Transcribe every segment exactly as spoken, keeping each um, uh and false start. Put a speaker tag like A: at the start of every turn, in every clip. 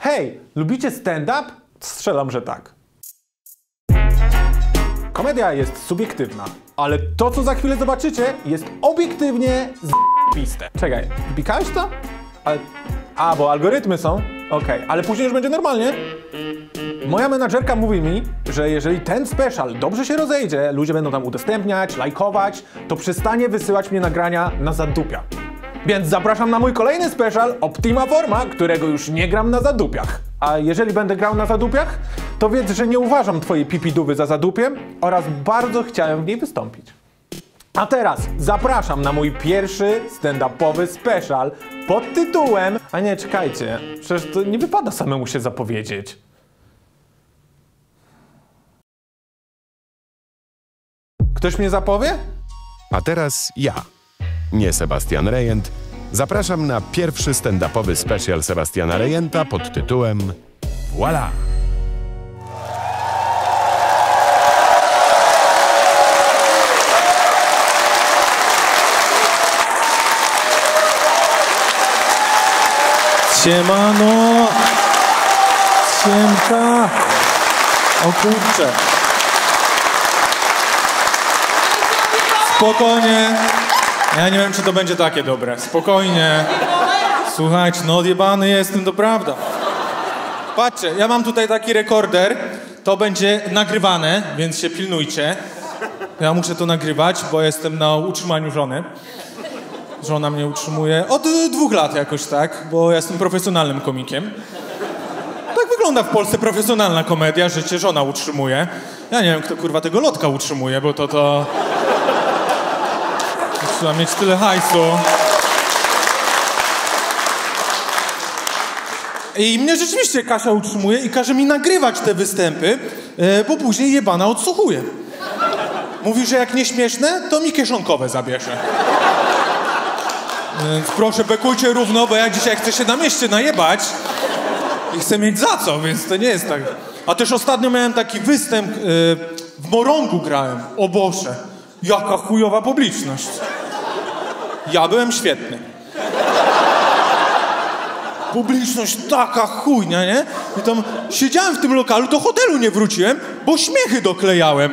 A: Hej, lubicie stand-up? Strzelam, że tak. Komedia jest subiektywna, ale to, co za chwilę zobaczycie, jest obiektywnie z***piste. Czekaj, wybikałeś to? Ale... A, bo algorytmy są? Okej, okay. Ale później już będzie normalnie? Moja menadżerka mówi mi, że jeżeli ten special dobrze się rozejdzie, ludzie będą tam udostępniać, lajkować, to przestanie wysyłać mnie nagrania na zadupia. Więc zapraszam na mój kolejny special Optima Forma, którego już nie gram na zadupiach. A jeżeli będę grał na zadupiach, to wiedz, że nie uważam twojej pipidówy za zadupiem oraz bardzo chciałem w niej wystąpić. A teraz zapraszam na mój pierwszy stand-upowy special pod tytułem... A nie, czekajcie, przecież to nie wypada samemu się zapowiedzieć. Ktoś mnie zapowie?
B: A teraz ja, nie Sebastian Rejent, zapraszam na pierwszy stand-upowy special Sebastiana Rejenta pod tytułem Voila!
C: Siemano! Siemka! O kurczę! Spokojnie! Ja nie wiem, czy to będzie takie dobre. Spokojnie. Słuchajcie, no odjebany jestem, to prawda. Patrzcie, ja mam tutaj taki rekorder. To będzie nagrywane, więc się pilnujcie. Ja muszę to nagrywać, bo jestem na utrzymaniu żony. Żona mnie utrzymuje od dwóch lat jakoś tak, bo ja jestem profesjonalnym komikiem. Tak wygląda w Polsce profesjonalna komedia, że cię żona utrzymuje. Ja nie wiem, kto kurwa tego lotka utrzymuje, bo to to... Trzeba mieć tyle hajsu. I mnie rzeczywiście Kasia utrzymuje i każe mi nagrywać te występy, bo później jebana odsłuchuje. Mówi, że jak nieśmieszne, to mi kieszonkowe zabierze. Więc proszę, bekujcie równo, bo ja dzisiaj chcę się na mieście najebać i chcę mieć za co, więc to nie jest tak. A też ostatnio miałem taki występ, yy, w Morągu grałem. O Boże, jaka chujowa publiczność. Ja byłem świetny. Publiczność taka chujnia, nie? I tam siedziałem w tym lokalu, do hotelu nie wróciłem, bo śmiechy doklejałem.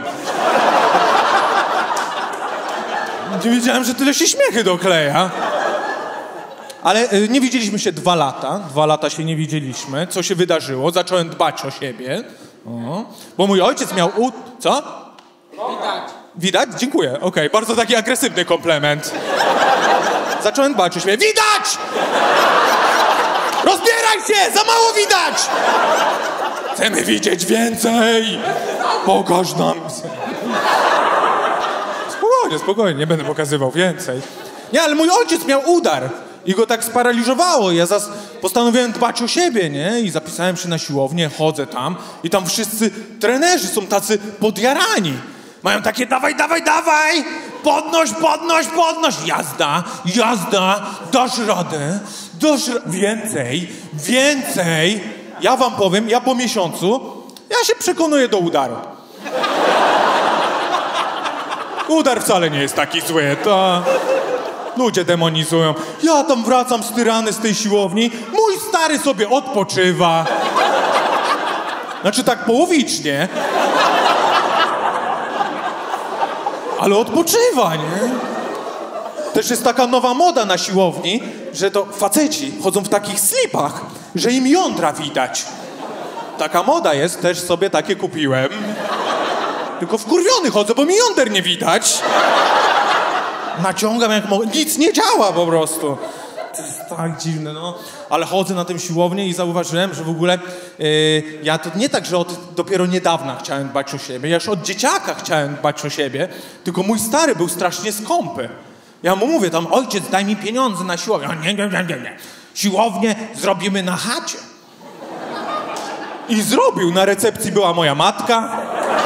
C: Nie wiedziałem, że tyle się śmiechy dokleja. Ale y, nie widzieliśmy się dwa lata. Dwa lata się nie widzieliśmy. Co się wydarzyło? Zacząłem dbać o siebie. O. Bo mój ojciec miał u... Co?
D: Widać.
C: Widać? Dziękuję. Okej, okay. Bardzo taki agresywny komplement. Zacząłem dbać o siebie. Widać! Rozbieraj się! Za mało widać! Chcemy widzieć więcej! Pokaż nam... Spokojnie, spokojnie. Nie będę pokazywał więcej. Nie, ale mój ojciec miał udar. I go tak sparaliżowało. Ja zas postanowiłem dbać o siebie, nie? I zapisałem się na siłownię, chodzę tam i tam wszyscy trenerzy są tacy podjarani. Mają takie dawaj, dawaj, dawaj! Podnoś, podnoś, podnoś! Jazda, jazda! Dasz radę, dasz ra więcej, więcej! Ja wam powiem, ja po miesiącu, ja się przekonuję do udaru. Udar wcale nie jest taki zły, to... Ludzie demonizują. Ja tam wracam styrany z tej siłowni, mój stary sobie odpoczywa. Znaczy tak połowicznie. Ale odpoczywa, nie? Też jest taka nowa moda na siłowni, że to faceci chodzą w takich slipach, że im jądra widać. Taka moda jest, też sobie takie kupiłem. Tylko wkurwiony chodzę, bo mi jąder nie widać. Naciągam jak mogę. Nic nie działa po prostu. To jest tak dziwne, no. Ale chodzę na tę siłownię i zauważyłem, że w ogóle yy, ja to nie tak, że od dopiero niedawna chciałem dbać o siebie. Ja już od dzieciaka chciałem dbać o siebie, tylko mój stary był strasznie skąpy. Ja mu mówię tam, ojciec, daj mi pieniądze na siłownię. Nie, nie, nie, nie, nie. Siłownię zrobimy na chacie. I zrobił. Na recepcji była moja matka.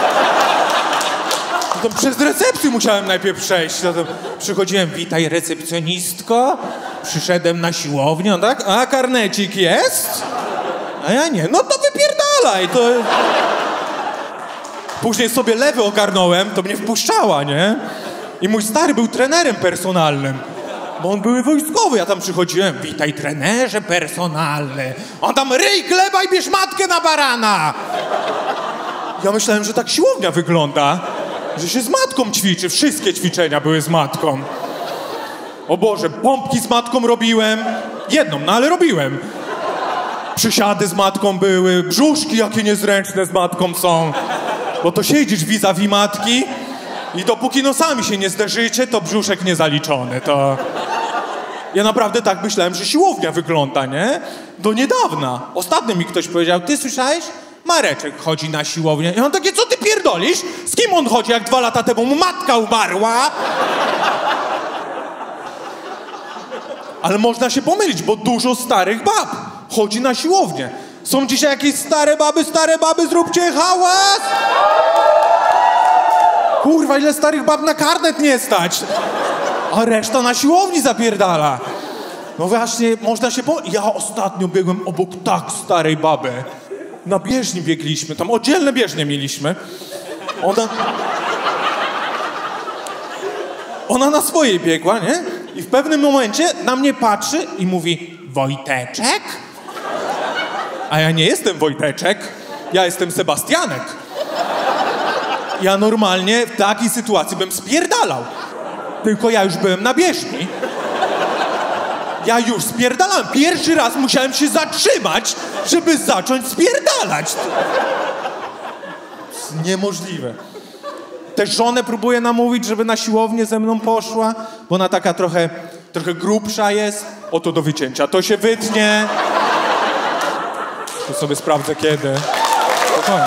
C: To przez recepcję musiałem najpierw przejść. Zatem przychodziłem, witaj recepcjonistko. Przyszedłem na siłownię, on tak? A karnecik jest? A ja nie. No to wypierdalaj. To... Później sobie lewy ogarnąłem, to mnie wpuszczała, nie? I mój stary był trenerem personalnym. Bo on były wojskowy, ja tam przychodziłem, witaj trenerze personalny. On tam ryj, gleba i bierz matkę na barana. Ja myślałem, że tak siłownia wygląda, że się z matką ćwiczy. Wszystkie ćwiczenia były z matką. O Boże, pompki z matką robiłem. Jedną, no ale robiłem. Przysiady z matką były, brzuszki jakie niezręczne z matką są. Bo to siedzisz vis-a-vis matki i dopóki nosami się nie zderzycie, to brzuszek niezaliczony. To... Ja naprawdę tak myślałem, że siłownia wygląda, nie? Do niedawna. Ostatnio mi ktoś powiedział, ty słyszałeś? Mareczek chodzi na siłownię. I on takie, co ty pierdolisz? Z kim on chodzi, jak dwa lata temu mu matka umarła? Ale można się pomylić, bo dużo starych bab chodzi na siłownię. Są dzisiaj jakieś stare baby, stare baby, zróbcie hałas! Kurwa, ile starych bab na karnet nie stać! A reszta na siłowni zapierdala. No właśnie, można się pomylić. Ja ostatnio biegłem obok tak starej baby. Na bieżni biegliśmy, tam oddzielne bieżnie mieliśmy. Ona... Ona na swojej biegła, nie? I w pewnym momencie na mnie patrzy i mówi, Wojteczek? A ja nie jestem Wojteczek, ja jestem Sebastianek. Ja normalnie w takiej sytuacji bym spierdalał. Tylko ja już byłem na bieżni. Ja już spierdalałem. Pierwszy raz musiałem się zatrzymać, żeby zacząć spierdalać. To jest niemożliwe. Też żonę próbuję namówić, żeby na siłownię ze mną poszła, bo ona taka trochę, trochę grubsza jest. Oto do wycięcia. To się wytnie. To sobie sprawdzę kiedy. Spokojnie.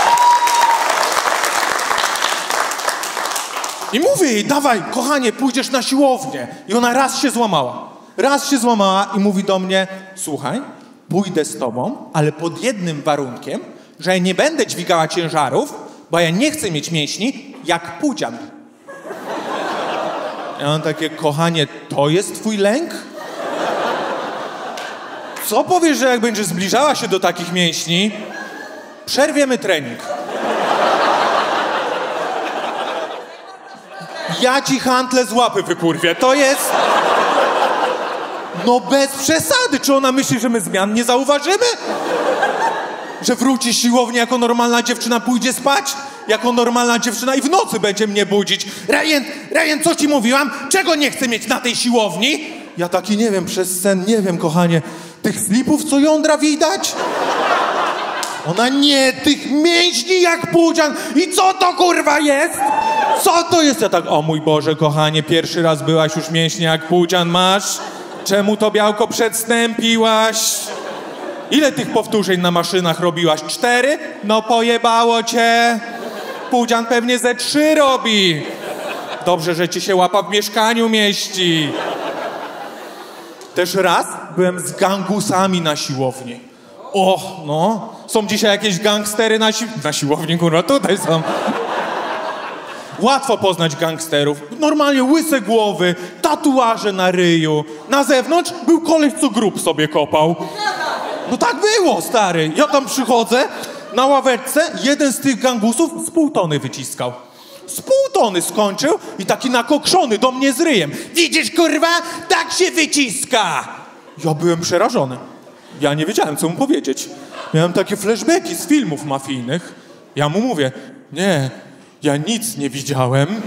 C: I mówię jej, dawaj, kochanie, pójdziesz na siłownię. I ona raz się złamała. Raz się złamała i mówi do mnie, słuchaj, pójdę z tobą, ale pod jednym warunkiem, że ja nie będę dźwigała ciężarów, bo ja nie chcę mieć mięśni jak Pudzian. Ja mam takie, kochanie, to jest twój lęk? Co powiesz, że jak będziesz zbliżała się do takich mięśni, przerwiemy trening. Ja ci hantle z łapy wykurwię. To jest... No bez przesady. Czy ona myśli, że my zmian nie zauważymy? Że wróci z siłowni jako normalna dziewczyna, pójdzie spać jako normalna dziewczyna i w nocy będzie mnie budzić. Ryan, Ryan, co ci mówiłam? Czego nie chcę mieć na tej siłowni? Ja taki, nie wiem, przez sen, nie wiem, kochanie, tych slipów, co jądra widać? Ona, nie, tych mięśni jak Pudzian. I co to kurwa jest? Co to jest? Ja tak, o mój Boże, kochanie, pierwszy raz byłaś już mięśnie jak Pudzian masz? Czemu to białko przedstępiłaś? Ile tych powtórzeń na maszynach robiłaś? Cztery? No pojebało cię. Pudzian pewnie ze trzy robi. Dobrze, że ci się łapa w mieszkaniu mieści. Też raz byłem z gangusami na siłowni. Och, no. Są dzisiaj jakieś gangstery na, si na siłowni, kurwa, tutaj są. Łatwo poznać gangsterów. Normalnie łyse głowy, tatuaże na ryju. Na zewnątrz był koleś, co grób sobie kopał. No tak było, stary. Ja tam przychodzę, na ławeczce jeden z tych gangusów z pół tony wyciskał. Z pół tony skończył i taki nakokszony do mnie z ryjem. Widzisz, kurwa, tak się wyciska. Ja byłem przerażony. Ja nie wiedziałem, co mu powiedzieć. Miałem takie flashbacki z filmów mafijnych. Ja mu mówię, nie, ja nic nie widziałem.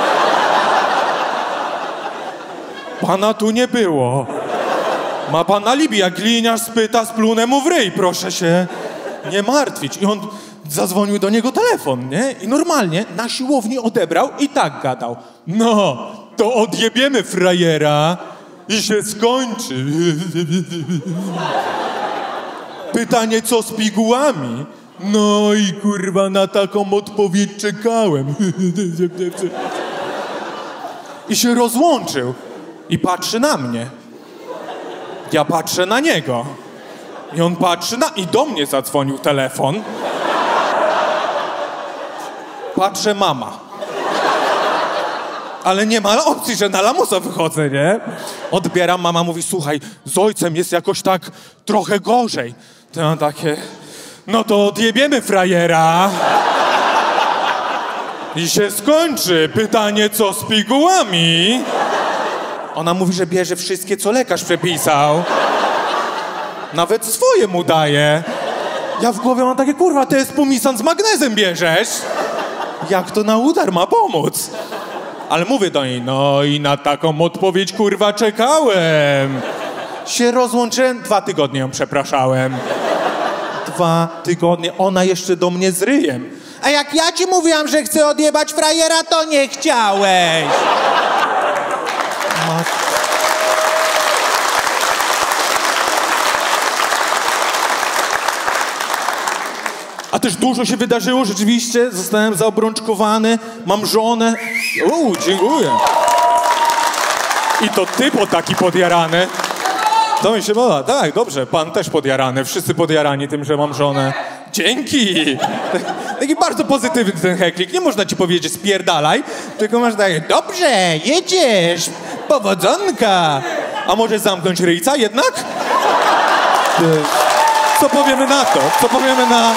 C: Pana tu nie było. Ma pan alibi, jak gliniarz spyta, splunę mu w ryj, proszę się nie martwić. I on zadzwonił do niego telefon, nie? I normalnie na siłowni odebrał i tak gadał. No, to odjebiemy frajera i się skończy. Pytanie, co z pigułami? No i kurwa, na taką odpowiedź czekałem. I się rozłączył. I patrzy na mnie. Ja patrzę na niego. I on patrzy na... I do mnie zadzwonił telefon. Patrzę, mama. Ale nie ma opcji, że na lamusa wychodzę, nie? Odbieram, mama mówi, słuchaj, z ojcem jest jakoś tak trochę gorzej. To ja takie... No to odjebiemy frajera. I się skończy. Pytanie, co z pigułami? Ona mówi, że bierze wszystkie, co lekarz przepisał. Nawet swoje mu daje. Ja w głowie mam takie, kurwa, to jest pomisan z magnezem bierzesz. Jak to na udar ma pomóc? Ale mówię do niej, no i na taką odpowiedź, kurwa, czekałem. Się rozłączyłem, dwa tygodnie ją przepraszałem. Dwa tygodnie, ona jeszcze do mnie z ryjem. A jak ja ci mówiłam, że chcę odjebać frajera, to nie chciałeś. Mat... A też dużo się wydarzyło, rzeczywiście. Zostałem zaobrączkowany, mam żonę. Uuu, dziękuję. I to ty po taki podjarany. To mi się podoba. Tak, dobrze, pan też podjarany. Wszyscy podjarani tym, że mam żonę. Dzięki. Taki bardzo pozytywny ten heklik. Nie można ci powiedzieć spierdalaj, tylko masz takie, dobrze, jedziesz, powodzonka. A może zamknąć ryjca jednak? Co powiemy na to? Co powiemy na...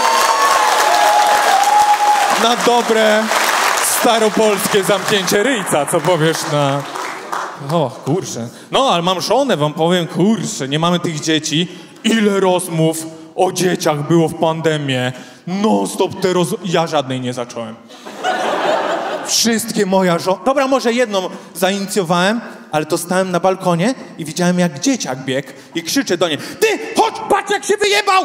C: na dobre, staropolskie zamknięcie ryjca? Co powiesz na... O, kurczę. No, ale mam żonę, wam powiem, kurczę, nie mamy tych dzieci. Ile rozmów o dzieciach było w pandemii. Non-stop te roz... Ja żadnej nie zacząłem. Wszystkie moja żona... Dobra, może jedną zainicjowałem, ale to stałem na balkonie i widziałem, jak dzieciak biegł i krzyczę do niej, ty, chodź, patrz, jak się wyjebał!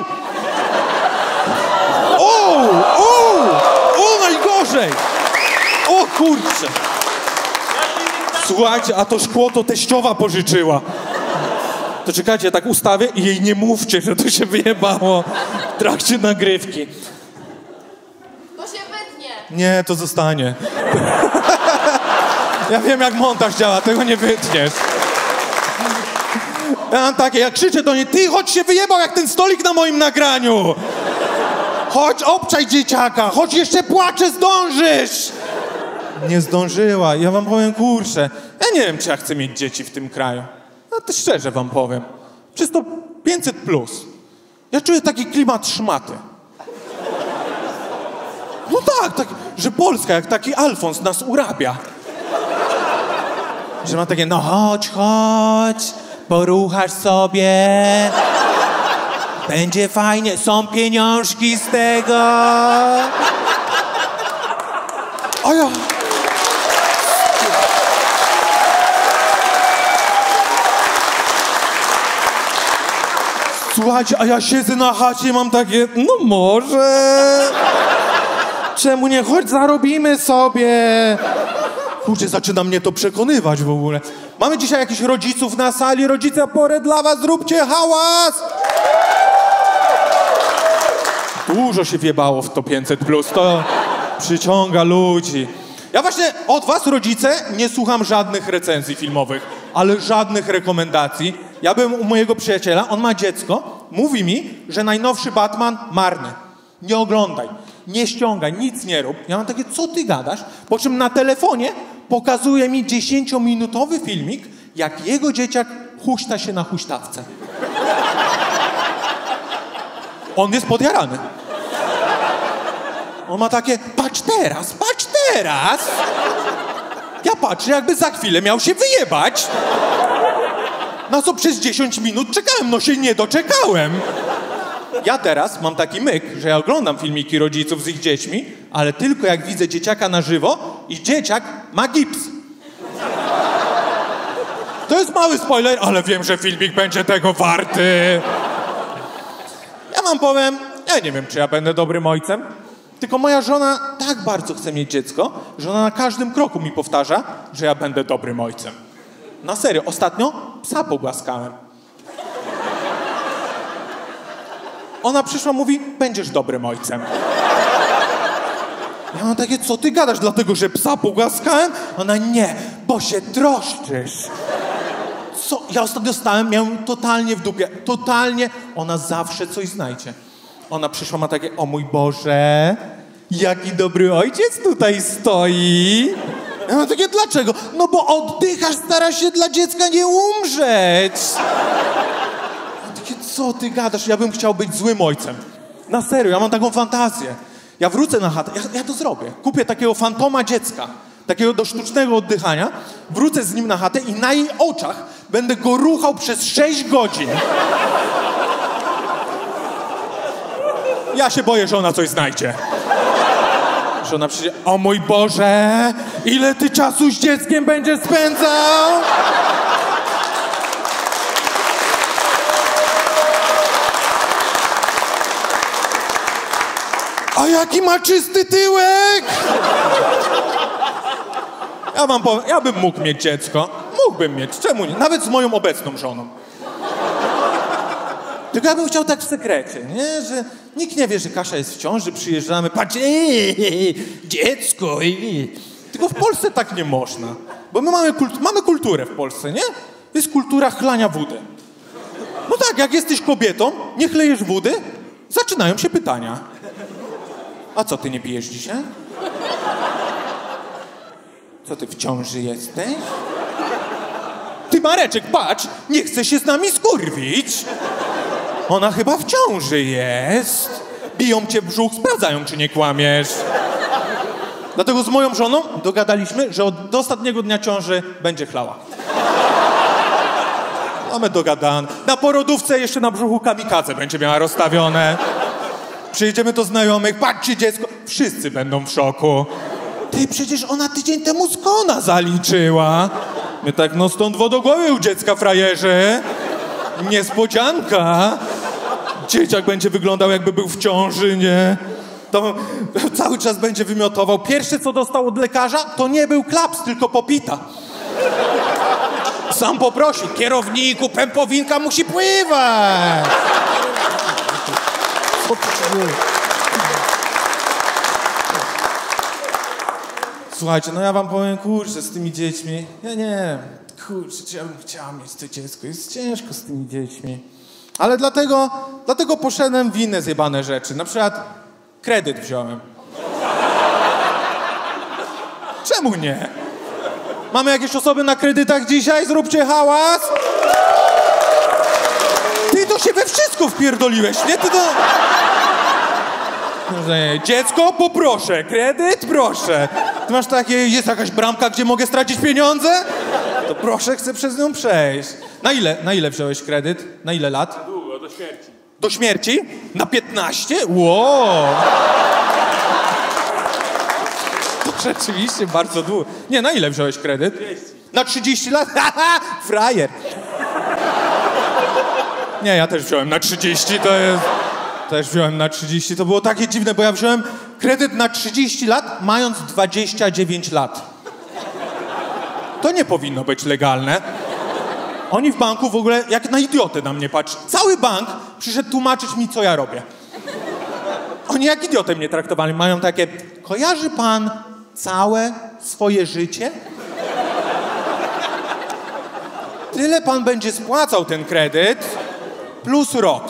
C: O, o, o, najgorzej! O, kurczę! Słuchajcie, a to szkło to teściowa pożyczyła. To czekajcie, ja tak ustawię i jej nie mówcie, że to się wyjebało w trakcie nagrywki.
D: To się wytnie.
C: Nie, to zostanie. Ja wiem, jak montaż działa, tego nie wytniesz. Ja mam takie, jak krzyczę do niej, ty, chodź się wyjebał jak ten stolik na moim nagraniu. Chodź, obczaj dzieciaka, chodź, jeszcze płacze, zdążysz. Nie zdążyła. Ja wam powiem, kurczę, ja nie wiem, czy ja chcę mieć dzieci w tym kraju. No to szczerze wam powiem. Przez to pięćset plus. Ja czuję taki klimat szmaty. No tak, tak, że Polska jak taki Alfons nas urabia. Że ma takie, no chodź, chodź, poruchasz sobie. Będzie fajnie, są pieniążki z tego. A ja... Słuchajcie, a ja siedzę na chacie i mam takie, no może... Czemu nie? Chodź, zarobimy sobie. Kurczę, zaczyna mnie to przekonywać w ogóle. Mamy dzisiaj jakichś rodziców na sali. Rodzice, porę dla was, zróbcie hałas! Dużo się wjebało w to pięćset plus, to przyciąga ludzi. Ja właśnie od was, rodzice, nie słucham żadnych recenzji filmowych, ale żadnych rekomendacji. Ja byłem u mojego przyjaciela, on ma dziecko, mówi mi, że najnowszy Batman marny. Nie oglądaj, nie ściągaj, nic nie rób. Ja mam takie, co ty gadasz? Po czym na telefonie pokazuje mi dziesięciominutowy filmik, jak jego dzieciak huśta się na huśtawce. On jest podjarany. On ma takie, patrz teraz, patrz teraz. Ja patrzę, jakby za chwilę miał się wyjebać. Na co przez dziesięć minut czekałem, no się nie doczekałem. Ja teraz mam taki myk, że ja oglądam filmiki rodziców z ich dziećmi, ale tylko jak widzę dzieciaka na żywo i dzieciak ma gips. To jest mały spoiler, ale wiem, że filmik będzie tego warty. Ja wam powiem, ja nie wiem, czy ja będę dobrym ojcem, tylko moja żona tak bardzo chce mieć dziecko, że ona na każdym kroku mi powtarza, że ja będę dobrym ojcem. Na serio, ostatnio psa pogłaskałem. Ona przyszła, mówi, będziesz dobrym ojcem. Ja mam takie, co ty gadasz, dlatego że psa pogłaskałem? Ona, nie, bo się troszczysz. Co? Ja ostatnio stałem, miałem totalnie w dupie, totalnie. Ona zawsze coś znajdzie. Ona przyszła, ma takie, o mój Boże, jaki dobry ojciec tutaj stoi. Ja mam takie, dlaczego? No bo oddychasz, starasz się dla dziecka nie umrzeć. Ja takie, co ty gadasz? Ja bym chciał być złym ojcem. Na serio, ja mam taką fantazję. Ja wrócę na chatę, ja, ja to zrobię. Kupię takiego fantoma dziecka. takiego do sztucznego oddychania, wrócę z nim na chatę i na jej oczach będę go ruchał przez sześć godzin. Ja się boję, że ona coś znajdzie. Że ona przyjdzie, o mój Boże, ile ty czasu z dzieckiem będziesz spędzał? A jaki ma czysty tyłek? Ja wam powiem, ja bym mógł mieć dziecko. Mógłbym mieć, czemu nie? Nawet z moją obecną żoną. Tylko ja bym chciał tak w sekrecie, nie? Że nikt nie wie, że Kasia jest w ciąży, przyjeżdżamy, patrz, eee, dziecko, eee. Tylko w Polsce tak nie można. Bo my mamy, kult mamy kulturę w Polsce, nie? Jest kultura chlania wody. No tak, jak jesteś kobietą, nie chlejesz wody, zaczynają się pytania. A co, ty nie pijesz dzisiaj? Co, ty w ciąży jesteś? Ty, Mareczek, patrz, nie chce się z nami skurwić. Ona chyba w ciąży jest. Biją cię w brzuch, sprawdzają, czy nie kłamiesz. Dlatego z moją żoną dogadaliśmy, że od do ostatniego dnia ciąży będzie chlała. Mamy dogadane. Na porodówce jeszcze na brzuchu kamikadze będzie miała rozstawione. Przyjedziemy do znajomych, patrzcie dziecko. Wszyscy będą w szoku. Ty, przecież ona tydzień temu skona zaliczyła. My tak, no stąd wodogłowy u dziecka, frajerzy. Niespodzianka. Dzieciak będzie wyglądał, jakby był w ciąży, nie? To cały czas będzie wymiotował. Pierwsze, co dostał od lekarza, to nie był klaps, tylko popita. Sam poprosił, kierowniku, pępowinka musi pływać. Słuchajcie, no ja wam powiem, kurczę, z tymi dziećmi, ja nie, kurczę, czy ja bym chciała mieć to dziecko, jest ciężko z tymi dziećmi. Ale dlatego, dlatego poszedłem w inne zjebane rzeczy, na przykład kredyt wziąłem. Czemu nie? Mamy jakieś osoby na kredytach dzisiaj? Zróbcie hałas! Ty to się we wszystko wpierdoliłeś, nie? Ty to... Dziecko, poproszę. Kredyt, proszę. Ty masz takie, jest jakaś bramka, gdzie mogę stracić pieniądze? To proszę, chcę przez nią przejść. Na ile, na ile wziąłeś kredyt? Na ile lat?
E: Długo, do śmierci.
C: Do śmierci? Na piętnaście? Wow! To rzeczywiście bardzo długo. Nie, na ile wziąłeś kredyt?
E: trzydzieści.
C: Na trzydzieści lat? Haha, frajer. Nie, ja też wziąłem na trzydzieści, to jest... Też wziąłem na trzydzieści, to było takie dziwne, bo ja wziąłem kredyt na trzydzieści lat, mając dwadzieścia dziewięć lat. To nie powinno być legalne. Oni w banku w ogóle jak na idiotę na mnie patrzą. Cały bank przyszedł tłumaczyć mi, co ja robię. Oni jak idiotę mnie traktowali. Mają takie, kojarzy pan całe swoje życie? Tyle pan będzie spłacał ten kredyt, plus rok.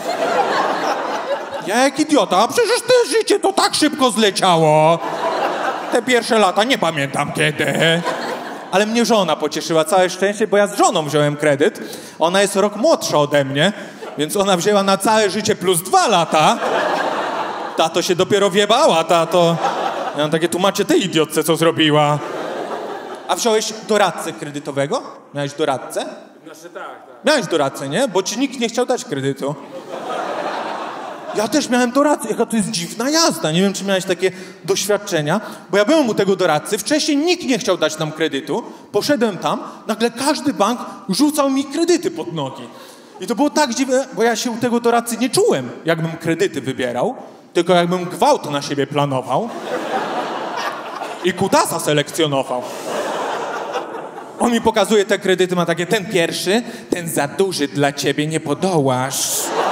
C: Ja jak idiota, a przecież te życie to tak szybko zleciało. Te pierwsze lata nie pamiętam kiedy. Ale mnie żona pocieszyła, całe szczęście, bo ja z żoną wziąłem kredyt. Ona jest rok młodsza ode mnie, więc ona wzięła na całe życie plus dwa lata. Tato się dopiero wjebała, tato. Ja mam takie, tłumaczę tej idiotce, co zrobiła. A wziąłeś doradcę kredytowego? Miałeś doradcę?
E: Znaczy tak, tak.
C: Miałeś doradcę, nie? Bo ci nikt nie chciał dać kredytu. Ja też miałem doradcę. Jaka to jest dziwna jazda. Nie wiem, czy miałeś takie doświadczenia. Bo ja byłem u tego doradcy. Wcześniej nikt nie chciał dać nam kredytu. Poszedłem tam. Nagle każdy bank rzucał mi kredyty pod nogi. I to było tak dziwne, bo ja się u tego doradcy nie czułem, jakbym kredyty wybierał, tylko jakbym gwałt na siebie planował i kutasa selekcjonował. On mi pokazuje te kredyty, ma takie, ten pierwszy, ten za duży dla ciebie, nie podołasz.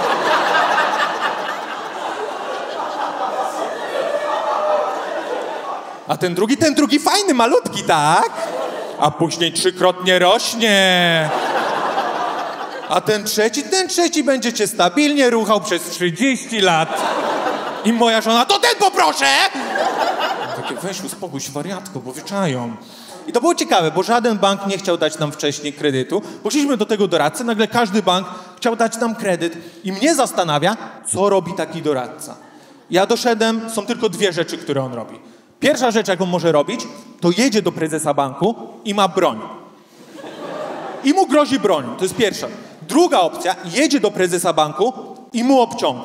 C: A ten drugi, ten drugi fajny, malutki, tak? A później trzykrotnie rośnie. A ten trzeci, ten trzeci będzie cię stabilnie ruchał przez trzydzieści lat. I moja żona, to ten poproszę! Takie, weź uspokój się, wariatko, bo wyczają. I to było ciekawe, bo żaden bank nie chciał dać nam wcześniej kredytu. Poszliśmy do tego doradcy, nagle każdy bank chciał dać nam kredyt. I mnie zastanawia, co robi taki doradca. Ja doszedłem, są tylko dwie rzeczy, które on robi. Pierwsza rzecz, jaką może robić, to jedzie do prezesa banku i ma broń. I mu grozi bronią, to jest pierwsza. Druga opcja, jedzie do prezesa banku i mu obciąga.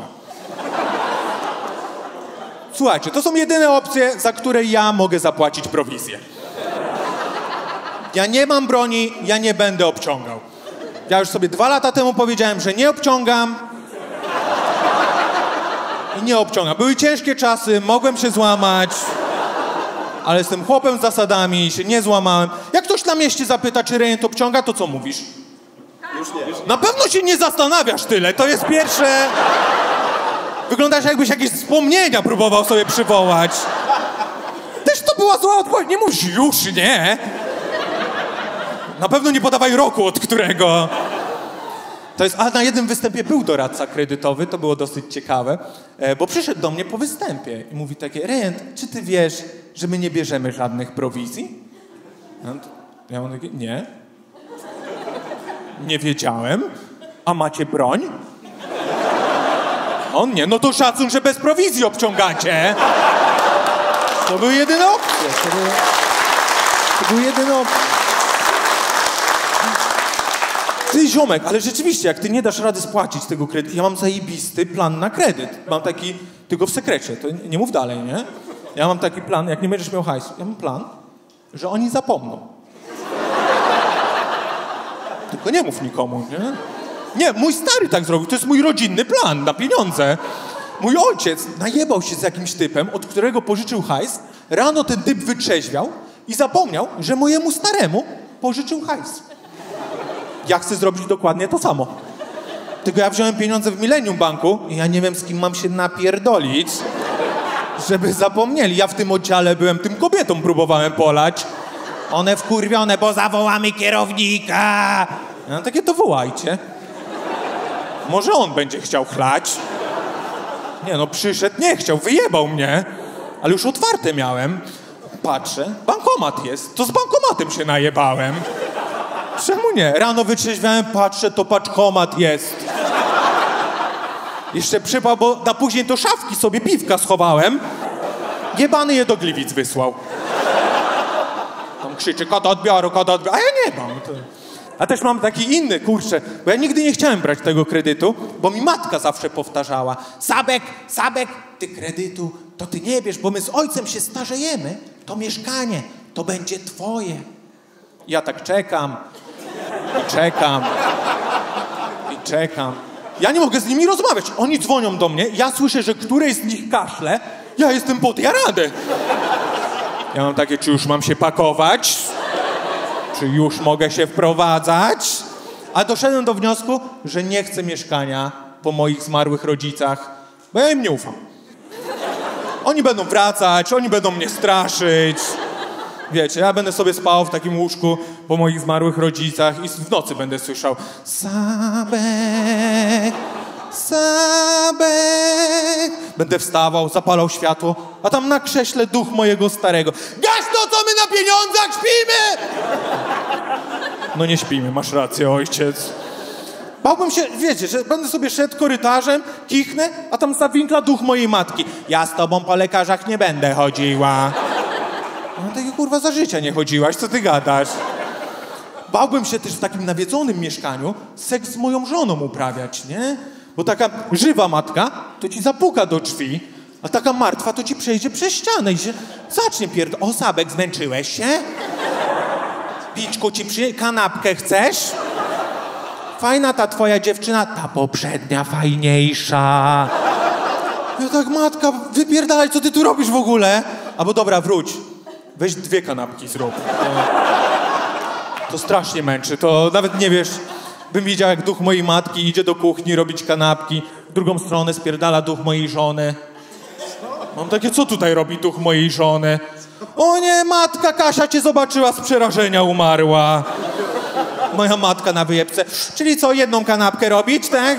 C: Słuchajcie, to są jedyne opcje, za które ja mogę zapłacić prowizję. Ja nie mam broni, ja nie będę obciągał. Ja już sobie dwa lata temu powiedziałem, że nie obciągam. I nie obciągam. Były ciężkie czasy, mogłem się złamać. Ale jestem chłopem z zasadami i się nie złamałem. Jak ktoś na mieście zapyta, czy rejent obciąga, to co mówisz? Już nie. Na pewno się nie zastanawiasz tyle. To jest pierwsze... Wyglądasz, jakbyś jakieś wspomnienia próbował sobie przywołać. Też to była zła odpowiedź. Nie mów już nie. Na pewno nie podawaj roku, od którego... To jest, a na jednym występie był doradca kredytowy, to było dosyć ciekawe, e, bo przyszedł do mnie po występie i mówi takie, rejent, czy ty wiesz, że my nie bierzemy żadnych prowizji? Ja mam takie, nie. Nie wiedziałem. A macie broń? On nie, no to szacun, że bez prowizji obciągacie. To były jedyne opcje. To były, to były jedyne opcje. Ty, ziomek, ale rzeczywiście, jak ty nie dasz rady spłacić tego kredytu, ja mam zajebisty plan na kredyt. Mam taki, tylko w sekrecie, to nie mów dalej, nie? Ja mam taki plan, jak nie będziesz miał hajsu, ja mam plan, że oni zapomną. Tylko nie mów nikomu, nie? Nie, mój stary tak zrobił, to jest mój rodzinny plan na pieniądze. Mój ojciec najebał się z jakimś typem, od którego pożyczył hajs, rano ten typ wytrzeźwiał i zapomniał, że mojemu staremu pożyczył hajs. Ja chcę zrobić dokładnie to samo. Tylko ja wziąłem pieniądze w Millennium Banku i ja nie wiem, z kim mam się napierdolić, żeby zapomnieli. Ja w tym oddziale byłem, tym kobietom próbowałem polać. One wkurwione, bo zawołamy kierownika. Ja takie, to wołajcie. Może on będzie chciał chlać. Nie no, przyszedł, nie chciał, wyjebał mnie. Ale już otwarte miałem. Patrzę, bankomat jest. To z bankomatem się najebałem. Czemu nie? Rano wytrzeźwiałem, patrzę, to paczkomat jest. Jeszcze przypał, bo na później do szafki sobie piwka schowałem. Jebany je do Gliwic wysłał. Tam krzyczy, kod odbioru, kod odbioru. A ja nie mam. To... A też mam taki inny, kurczę, bo ja nigdy nie chciałem brać tego kredytu, bo mi matka zawsze powtarzała, Sabek, Sabek, ty kredytu to ty nie bierz, bo my z ojcem się starzejemy, to mieszkanie, to będzie twoje. Ja tak czekam, i czekam, i czekam. Ja nie mogę z nimi rozmawiać. Oni dzwonią do mnie, ja słyszę, że któryś z nich kaszle, ja jestem podjarany. Ja mam takie, czy już mam się pakować? Czy już mogę się wprowadzać? A doszedłem do wniosku, że nie chcę mieszkania po moich zmarłych rodzicach, bo ja im nie ufam. Oni będą wracać, oni będą mnie straszyć. Wiecie, ja będę sobie spał w takim łóżku po moich zmarłych rodzicach i w nocy będę słyszał Sabek, Sabek. Będę wstawał, zapalał światło, a tam na krześle duch mojego starego. Gaś to, co my na pieniądzach śpimy! No nie śpimy, masz rację, ojciec. Bałbym się, wiecie, że będę sobie szedł korytarzem, kichnę, a tam zawinkla duch mojej matki. Ja z tobą po lekarzach nie będę chodziła. No takie kurwa za życia nie chodziłaś, co ty gadasz? Bałbym się też w takim nawiedzonym mieszkaniu seks z moją żoną uprawiać, nie? Bo taka żywa matka to ci zapuka do drzwi, a taka martwa to ci przejdzie przez ścianę i się zacznie pierd... O, Sabek, zmęczyłeś się? Piczku ci przy... Kanapkę chcesz? Fajna ta twoja dziewczyna, ta poprzednia fajniejsza. Ja tak, matka, wypierdalaj, co ty tu robisz w ogóle? Albo dobra, wróć. Weź dwie kanapki zrób. To, to strasznie męczy. To nawet nie wiesz, bym widział, jak duch mojej matki idzie do kuchni robić kanapki. W drugą stronę spierdala duch mojej żony. Mam takie, co tutaj robi duch mojej żony? O nie, matka Kasia cię zobaczyła, z przerażenia umarła. Moja matka na wyjebce. Czyli co, jedną kanapkę robić, tak?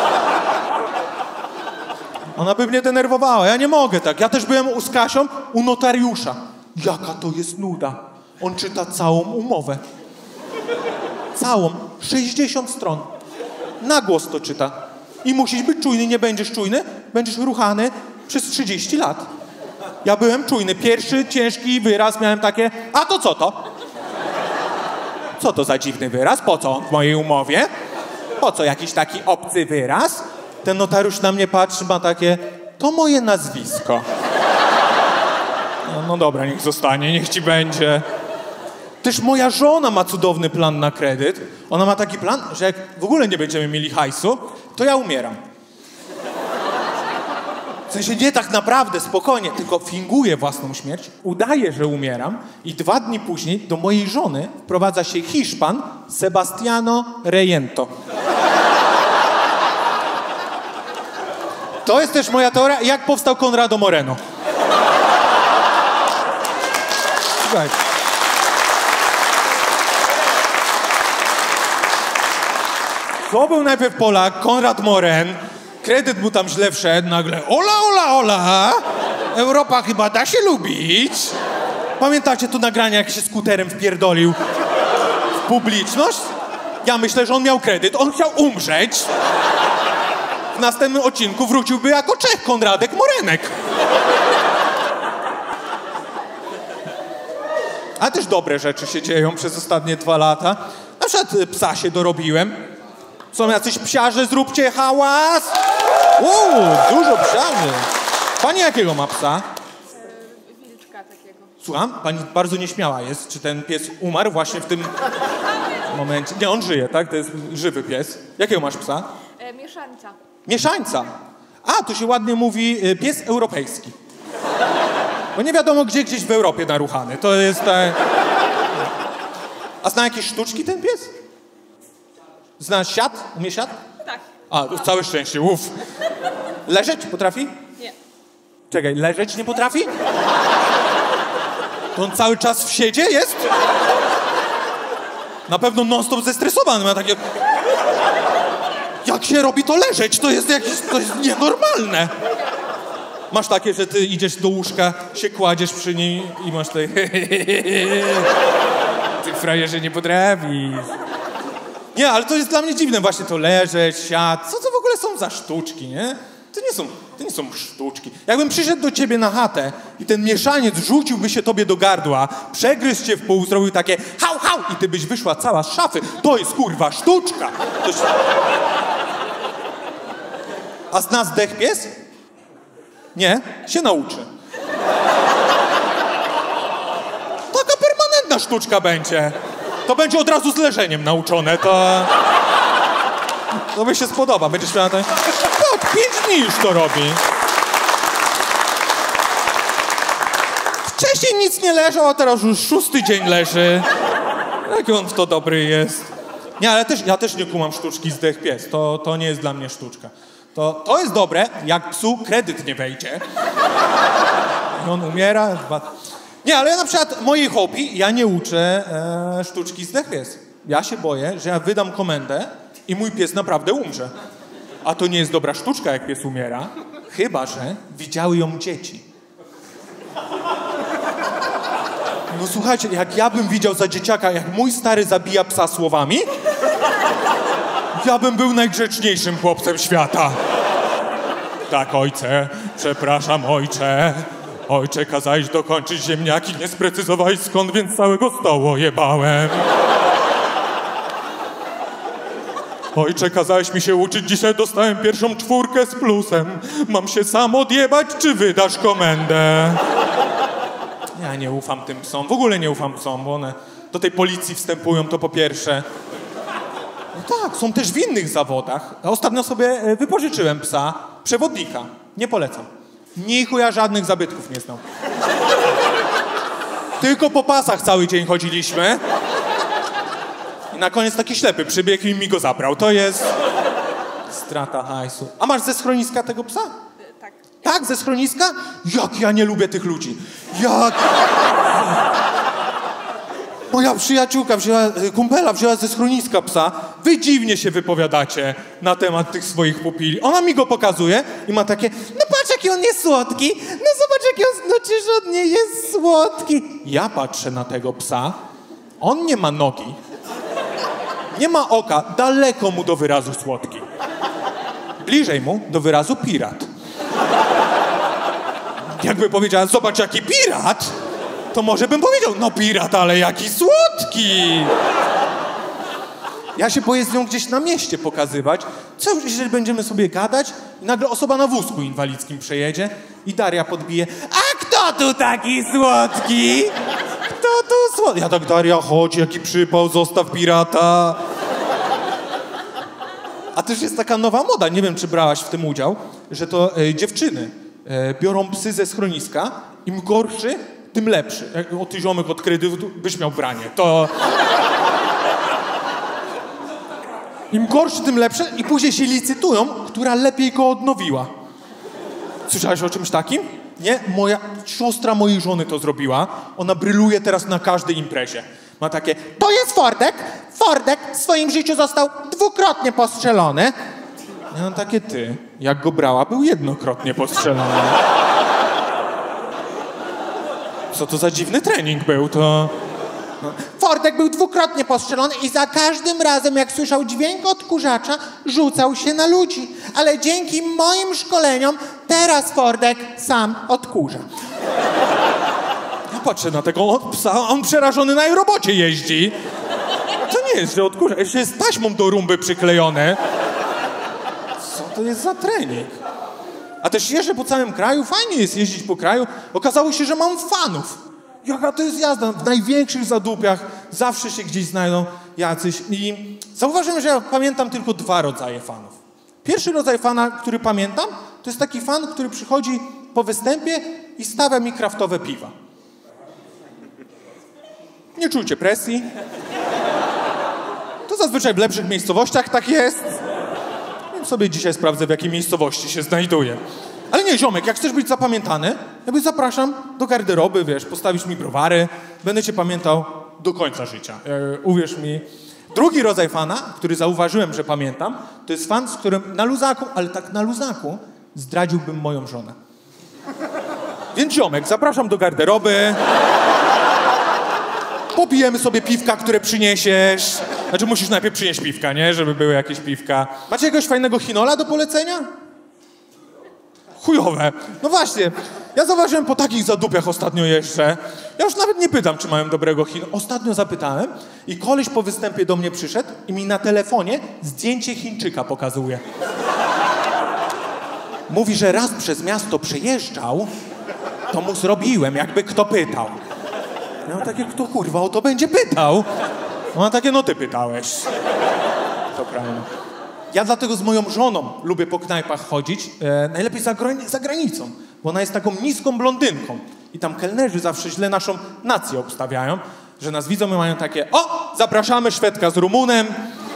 C: Ona by mnie denerwowała, ja nie mogę tak. Ja też byłem z Kasią u notariusza. Jaka to jest nuda. On czyta całą umowę. Całą. sześćdziesiąt stron. Na głos to czyta. I musisz być czujny, nie będziesz czujny, będziesz ruchany przez trzydzieści lat. Ja byłem czujny. Pierwszy ciężki wyraz miałem takie, a to co to? Co to za dziwny wyraz? Po co on w mojej umowie? Po co jakiś taki obcy wyraz? Ten notariusz na mnie patrzy, ma takie, to moje nazwisko. No, no dobra, niech zostanie, niech ci będzie. Też moja żona ma cudowny plan na kredyt. Ona ma taki plan, że jak w ogóle nie będziemy mieli hajsu, to ja umieram. W sensie nie tak naprawdę, spokojnie, tylko finguję własną śmierć, udaję, że umieram i dwa dni później do mojej żony wprowadza się Hiszpan Sebastiano Rejento. To jest też moja teoria, jak powstał Conrado Moreno. Słuchaj. To był najpierw Polak, Konrad Moren. Kredyt mu tam źle wszedł, nagle ola, ola, ola, Europa chyba da się lubić. Pamiętacie to nagranie, jak się skuterem wpierdolił w publiczność? Ja myślę, że on miał kredyt, on chciał umrzeć. W następnym odcinku wróciłby jako Czech, Konradek Morenek. Ale też dobre rzeczy się dzieją przez ostatnie dwa lata. Na przykład y, psa się dorobiłem. Są jacyś psiarze, zróbcie hałas! Uuu, dużo psiarzy. Pani jakiego ma psa?
D: Wilczka takiego.
C: Słucham? Pani bardzo nieśmiała jest. Czy ten pies umarł właśnie w tym momencie? Nie, on żyje, tak? To jest żywy pies. Jakiego masz psa?
D: E, mieszańca.
C: Mieszańca. A, tu się ładnie mówi y, pies europejski. Bo nie wiadomo, gdzie gdzieś w Europie naruchany. To jest... E... A zna jakieś sztuczki ten pies? Zna siat? Umie siat?
D: Tak.
C: A, to całe szczęście, uff. Leżeć potrafi?
D: Nie.
C: Czekaj, leżeć nie potrafi? To on cały czas w siedzie jest? Na pewno non-stop zestresowany, ma takie... Jak się robi to leżeć? To jest jakieś... to jest nienormalne. Masz takie, że ty idziesz do łóżka, się kładziesz przy nim i masz tutaj... Ty frajerze nie potrafisz. Nie, ale to jest dla mnie dziwne właśnie to leżeć, siad. Co to w ogóle są za sztuczki, nie? To nie są, to nie są sztuczki. Jakbym przyszedł do ciebie na chatę i ten mieszaniec rzuciłby się tobie do gardła, przegryzł cię w pół, zrobił takie hał, hał i ty byś wyszła cała z szafy. To jest kurwa sztuczka. To jest... A zna zdech pies? Nie, się nauczy. Taka permanentna sztuczka będzie. To będzie od razu z leżeniem nauczone, to... To by się spodoba, będziesz miała ten... No, pięć dni już to robi. Wcześniej nic nie leżał, a teraz już szósty dzień leży. Jaki on w to dobry jest. Nie, ale też, ja też nie kumam sztuczki zdech pies. To, to nie jest dla mnie sztuczka. To, to jest dobre, jak psu kredyt nie wejdzie. I on umiera. Dwa... Nie, ale ja na przykład mojej hobby, ja nie uczę e, sztuczki zdech pies. Ja się boję, że ja wydam komendę i mój pies naprawdę umrze. A to nie jest dobra sztuczka, jak pies umiera. Chyba że widziały ją dzieci. No słuchajcie, jak ja bym widział za dzieciaka, jak mój stary zabija psa słowami, ja bym był najgrzeczniejszym chłopcem świata. Tak, ojcze, przepraszam, ojcze. Ojcze, kazałeś dokończyć ziemniaki, nie sprecyzowałeś skąd, więc całego stołu jebałem. Ojcze, kazałeś mi się uczyć, dzisiaj dostałem pierwszą czwórkę z plusem. Mam się sam odjebać, czy wydasz komendę? Ja nie ufam tym psom, w ogóle nie ufam psom, bo one do tej policji wstępują, to po pierwsze. No tak, są też w innych zawodach. Ostatnio sobie wypożyczyłem psa, przewodnika. Nie polecam. Ni chuja żadnych zabytków nie znał. Tylko po pasach cały dzień chodziliśmy. I na koniec taki ślepy przybiegł i mi go zabrał. To jest strata hajsu. A masz ze schroniska tego psa?
D: Tak.
C: Tak, ze schroniska? Jak ja nie lubię tych ludzi. Jak... Moja przyjaciółka wzięła, kumpela wzięła ze schroniska psa. Wy dziwnie się wypowiadacie na temat tych swoich pupili. Ona mi go pokazuje i ma takie, no patrz jaki on jest słodki, no zobacz jaki on, no czyż on nie jest słodki. Ja patrzę na tego psa, on nie ma nogi, nie ma oka, daleko mu do wyrazu słodki. Bliżej mu do wyrazu pirat. Jakby powiedziała, zobacz jaki pirat, to może bym powiedział, no pirat, ale jaki słodki. Ja się boję z nią gdzieś na mieście pokazywać. Co, jeżeli będziemy sobie gadać i nagle osoba na wózku inwalidzkim przejedzie i Daria podbije, a kto tu taki słodki? Kto tu słodki? Ja tak, Daria, chodź, jaki przypał, zostaw pirata. A też jest taka nowa moda, nie wiem, czy brałaś w tym udział, że to e, dziewczyny e, biorą psy ze schroniska, im gorszy, tym lepszy. Jak, o, ty ziomek od kredytu byś miał branie. To... Im gorszy, tym lepszy i później się licytują, która lepiej go odnowiła. Słyszałeś o czymś takim? Nie? Moja siostra mojej żony to zrobiła. Ona bryluje teraz na każdej imprezie. Ma takie, to jest Fordek. Fordek w swoim życiu został dwukrotnie postrzelony. Ja mam takie, ty, jak go brała, był jednokrotnie postrzelony. Co to za dziwny trening był, to... Fordek był dwukrotnie postrzelony i za każdym razem, jak słyszał dźwięk odkurzacza, rzucał się na ludzi. Ale dzięki moim szkoleniom teraz Fordek sam odkurza. Ja patrzę na tego psa, a on przerażony na robocie jeździ. To nie jest, że odkurza, jeszcze jest taśmą do rumby przyklejone. Co to jest za trening? A też jeżdżę po całym kraju, fajnie jest jeździć po kraju. Okazało się, że mam fanów. Jaka to jest jazda? W największych zadupiach zawsze się gdzieś znajdą jacyś. I zauważyłem, że ja pamiętam tylko dwa rodzaje fanów. Pierwszy rodzaj fana, który pamiętam, to jest taki fan, który przychodzi po występie i stawia mi kraftowe piwa. Nie czujcie presji. To zazwyczaj w lepszych miejscowościach tak jest. Więc sobie dzisiaj sprawdzę, w jakiej miejscowości się znajduje. Ale nie, ziomek, jak chcesz być zapamiętany, jakby zapraszam do garderoby, wiesz, postawisz mi browary, będę cię pamiętał do końca życia. E, uwierz mi. Drugi rodzaj fana, który zauważyłem, że pamiętam, to jest fan, z którym na luzaku, ale tak na luzaku, zdradziłbym moją żonę. Więc ziomek, zapraszam do garderoby. Popijemy sobie piwka, które przyniesiesz. Znaczy musisz najpierw przynieść piwka, nie? Żeby były jakieś piwka. Macie jakiegoś fajnego chinola do polecenia? Chujowe. No właśnie, ja zauważyłem, po takich zadupiach ostatnio jeżdżę. Ja już nawet nie pytam, czy mają dobrego Chino. Ostatnio zapytałem i koleś po występie do mnie przyszedł i mi na telefonie zdjęcie Chińczyka pokazuje. Mówi, że raz przez miasto przejeżdżał, to mu zrobiłem, jakby kto pytał. Ja mam takie, kto kurwa o to będzie pytał? No mam takie, no ty pytałeś. To prawda. Ja dlatego z moją żoną lubię po knajpach chodzić, e, najlepiej za, za granicą, bo ona jest taką niską blondynką. I tam kelnerzy zawsze źle naszą nację obstawiają, że nas widzą i mają takie, o, zapraszamy Szwedka z Rumunem.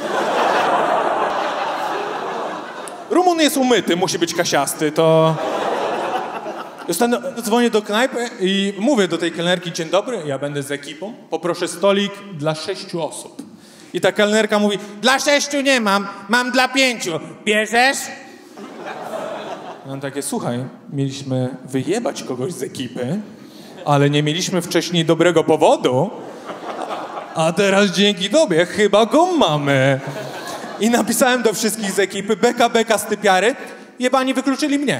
C: Rumun jest umyty, musi być kasiasty, to... Ostatnio dzwonię do knajpy i mówię do tej kelnerki, dzień dobry, ja będę z ekipą, poproszę stolik dla sześciu osób. I ta kelnerka mówi, dla sześciu nie mam, mam dla pięciu. Bierzesz? Mam takie, słuchaj, mieliśmy wyjebać kogoś z ekipy, ale nie mieliśmy wcześniej dobrego powodu, a teraz dzięki tobie chyba go mamy. I napisałem do wszystkich z ekipy, beka, beka, stypiary, jebani wykluczyli mnie.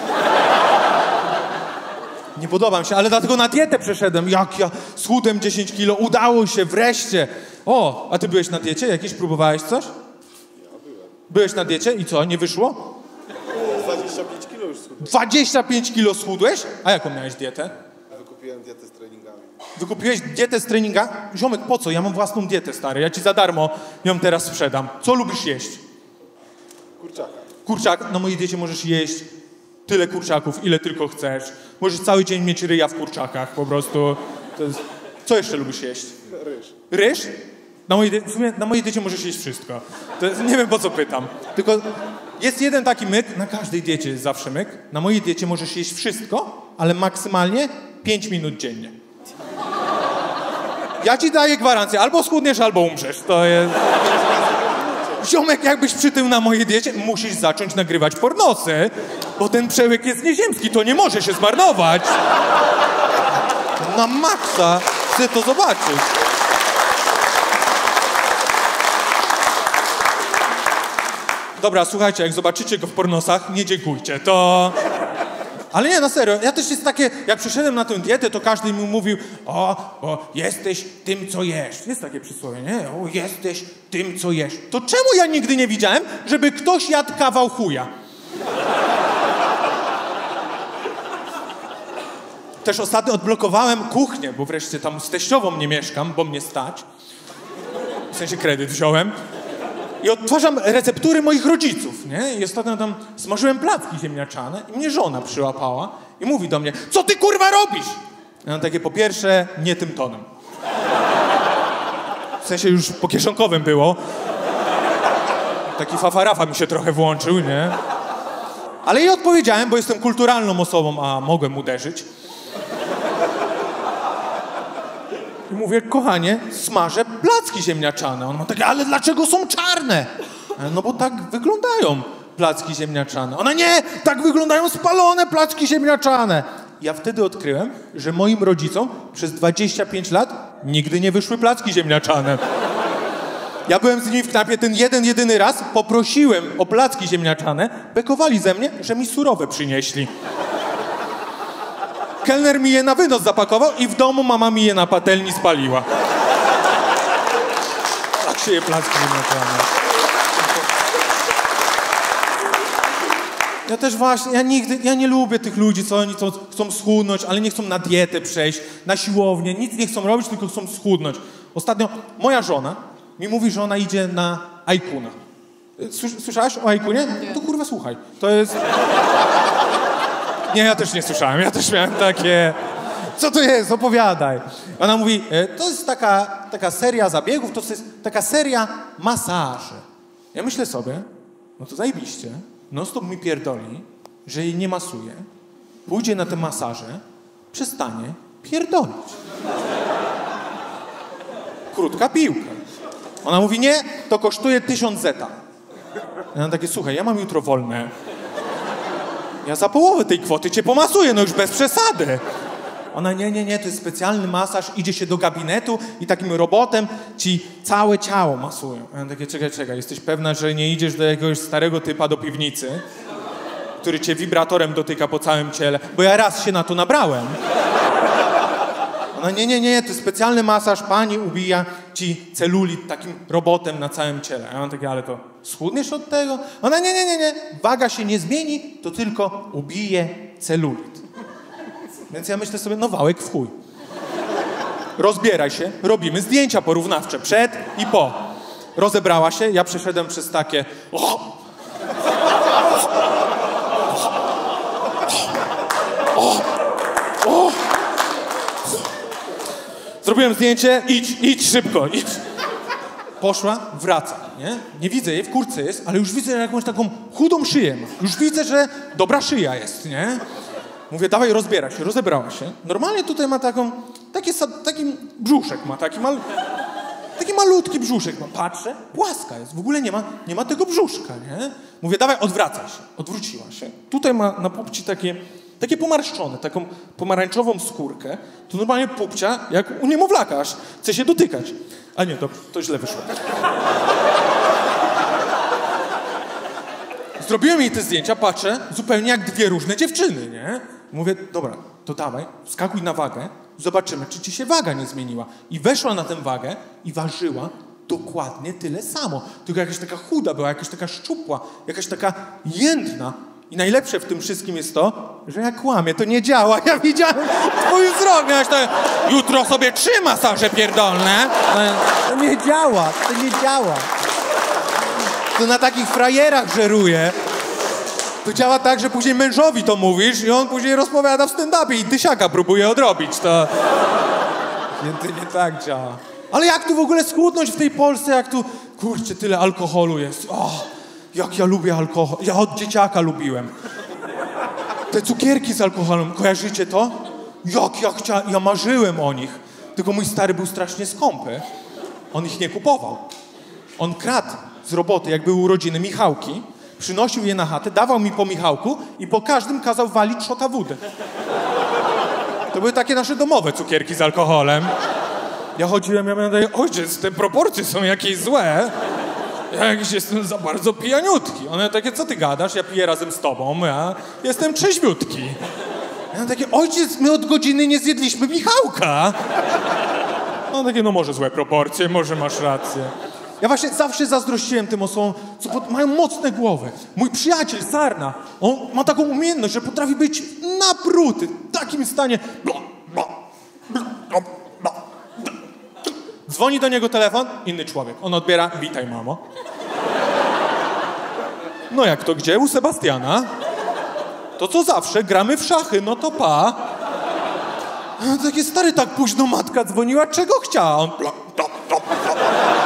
C: Nie podoba mi się, ale dlatego na dietę przeszedłem. Jak ja schudłem dziesięć kilo, udało się wreszcie. O, a ty byłeś na diecie? Jakieś próbowałeś coś?
E: Ja byłem.
C: Byłeś na diecie i co, nie wyszło?
E: dwadzieścia pięć kilo już schudłem.
C: dwadzieścia pięć kilo schudłeś? A jaką miałeś dietę?
E: Wykupiłem dietę z treningami.
C: Wykupiłeś dietę z treninga? Ziomek, po co? Ja mam własną dietę, stary. Ja ci za darmo ją teraz sprzedam. Co lubisz jeść?
E: Kurczaka.
C: Kurczak. Na mojej diecie możesz jeść tyle kurczaków, ile tylko chcesz. Możesz cały dzień mieć ryja w kurczakach, po prostu. To jest... Co jeszcze lubisz jeść?
E: Ryż.
C: Ryż? Na mojej, w sumie na mojej diecie możesz jeść wszystko. To jest, nie wiem, po co pytam. Tylko jest jeden taki myk, na każdej diecie jest zawsze myk. Na mojej diecie możesz jeść wszystko, ale maksymalnie pięć minut dziennie. Ja ci daję gwarancję, albo schudniesz, albo umrzesz. To jest... Ziomek, jakbyś przytył na mojej diecie, musisz zacząć nagrywać pornosy, bo ten przełyk jest nieziemski, to nie może się zmarnować. Na maksa chcę to zobaczyć. Dobra, słuchajcie, jak zobaczycie go w pornosach, nie dziękujcie, to... Ale nie, na serio, ja też jest takie, jak przyszedłem na tę dietę, to każdy mi mówił, o, bo jesteś tym, co jesz. Jest takie przysłowie, nie? O, jesteś tym, co jesz. To czemu ja nigdy nie widziałem, żeby ktoś jadł kawał chuja? Też ostatnio odblokowałem kuchnię, bo wreszcie tam z teściową nie mieszkam, bo mnie stać. W sensie kredyt wziąłem. I odtwarzam receptury moich rodziców, nie? I ostatnio tam smażyłem placki ziemniaczane i mnie żona przyłapała i mówi do mnie, co ty kurwa robisz? Ja mam takie, po pierwsze, nie tym tonem. W sensie już po kieszonkowym było. Taki fafarafa mi się trochę włączył, nie? Ale jej odpowiedziałem, bo jestem kulturalną osobą, a mogłem uderzyć. I mówię, kochanie, smażę placki ziemniaczane. On ma takie, ale dlaczego są czarne? No bo tak wyglądają placki ziemniaczane. Ona, nie, tak wyglądają spalone placki ziemniaczane. Ja wtedy odkryłem, że moim rodzicom przez dwadzieścia pięć lat nigdy nie wyszły placki ziemniaczane. Ja byłem z nimi w knajpie ten jeden, jedyny raz, poprosiłem o placki ziemniaczane, bekowali ze mnie, że mi surowe przynieśli. Kelner mi je na wynos zapakował i w domu mama mi je na patelni spaliła. Tak się je placki ziemniaczane. Ja też właśnie, ja nigdy, ja nie lubię tych ludzi, co oni chcą, chcą schudnąć, ale nie chcą na dietę przejść, na siłownię, nic nie chcą robić, tylko chcą schudnąć. Ostatnio moja żona mi mówi, że ona idzie na Aikuna. Słyszałaś o Aikunie? To kurwa słuchaj. To jest... Nie, ja też nie słyszałem, ja też miałem takie... Co to jest? Opowiadaj. Ona mówi, to jest taka, taka seria zabiegów, to jest taka seria masaży. Ja myślę sobie, no to zajebiście, non-stop mi pierdoli, że jej nie masuje, pójdzie na te masaże, przestanie pierdolić. Krótka piłka. Ona mówi, nie, to kosztuje tysiąc zeta. Ja mam takie, słuchaj, ja mam jutro wolne. Ja za połowę tej kwoty cię pomasuję, no już bez przesady. Ona, nie, nie, nie, to jest specjalny masaż, idzie się do gabinetu i takim robotem ci całe ciało masują. Ja mam takie, czekaj, czekaj, jesteś pewna, że nie idziesz do jakiegoś starego typa do piwnicy, który cię wibratorem dotyka po całym ciele, bo ja raz się na to nabrałem. Ona, nie, nie, nie, to jest specjalny masaż, pani ubija ci celulit takim robotem na całym ciele. Ja mam takie, ale to schudniesz od tego? Ona, nie, nie, nie, nie, waga się nie zmieni, to tylko ubije celulit. Więc ja myślę sobie, no wałek w chuj. Rozbieraj się, robimy zdjęcia porównawcze, przed i po. Rozebrała się, ja przeszedłem przez takie... O! O! O! Zrobiłem zdjęcie, idź, idź szybko, idź. Poszła, wraca, nie? Nie widzę jej, w kurtce jest, ale już widzę, że jakąś taką chudą szyję ma. Już widzę, że dobra szyja jest, nie? Mówię, dawaj, rozbiera się, rozebrała się. Normalnie tutaj ma taką, taki, taki brzuszek ma, taki, mal, taki malutki brzuszek ma. Patrzę, płaska jest, w ogóle nie ma, nie ma tego brzuszka, nie? Mówię, dawaj, odwracaj się. Odwróciła się. Tutaj ma na pupci takie, takie pomarszczone, taką pomarańczową skórkę. To normalnie pupcia, jak u niemowlaka, aż chce się dotykać. A nie, to, to źle wyszło. Zrobiłem jej te zdjęcia, patrzę, zupełnie jak dwie różne dziewczyny, nie? Mówię, dobra, to dawaj, skakuj na wagę, zobaczymy, czy ci się waga nie zmieniła. I weszła na tę wagę i ważyła dokładnie tyle samo. Tylko jakaś taka chuda była, jakaś taka szczupła, jakaś taka jędrna. I najlepsze w tym wszystkim jest to, że jak kłamie, to nie działa. Ja widziałem twój wzrok, miałeś to, jutro sobie trzy masaże pierdolne. To nie działa, to nie działa. To na takich frajerach żeruje. To działa tak, że później mężowi to mówisz i on później rozpowiada w stand-upie i tysiaka próbuje odrobić. To nie, to nie tak działa. Ale jak tu w ogóle schudnąć w tej Polsce, jak tu, kurczę, tyle alkoholu jest. O, jak ja lubię alkohol. Ja od dzieciaka lubiłem. Te cukierki z alkoholem, kojarzycie to? Jak ja chciałem, ja marzyłem o nich. Tylko mój stary był strasznie skąpy. On ich nie kupował. On kradł z roboty, jak były urodziny Michałki, przynosił je na chatę, dawał mi po Michałku i po każdym kazał walić szota wódy. To były takie nasze domowe cukierki z alkoholem. Ja chodziłem, ja miałem takie, ojciec, te proporcje są jakieś złe. Ja jakiś jestem za bardzo pijaniutki. One takie, co ty gadasz? Ja piję razem z tobą, ja jestem trzeźwiutki. Ja mam takie, ojciec, my od godziny nie zjedliśmy Michałka. No takie, no może złe proporcje, może masz rację. Ja właśnie zawsze zazdrościłem tym osobom, co pod, mają mocne głowy. Mój przyjaciel, Sarna, on ma taką umiejętność, że potrafi być napruty, w takim stanie. Bla, bla, bla, bla, bla. Dzwoni do niego telefon, inny człowiek. On odbiera, witaj mamo. No jak to gdzie? U Sebastiana. To co zawsze, gramy w szachy, no to pa. No, takie stary, tak późno matka dzwoniła, czego chciała? On... Bla, bla, bla, bla.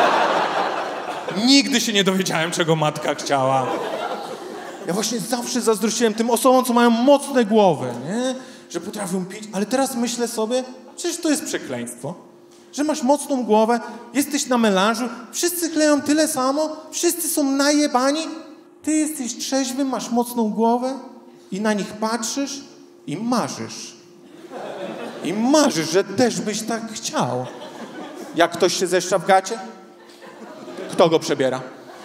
C: Nigdy się nie dowiedziałem, czego matka chciała. Ja właśnie zawsze zazdrościłem tym osobom, co mają mocne głowy, nie? Że potrafią pić, ale teraz myślę sobie, przecież to jest przekleństwo. Że masz mocną głowę, jesteś na melanżu, wszyscy chleją tyle samo, wszyscy są najebani, ty jesteś trzeźwy, masz mocną głowę i na nich patrzysz i marzysz. I marzysz, że też byś tak chciał. Jak ktoś się zeszcza w gacie? Kto go przebiera?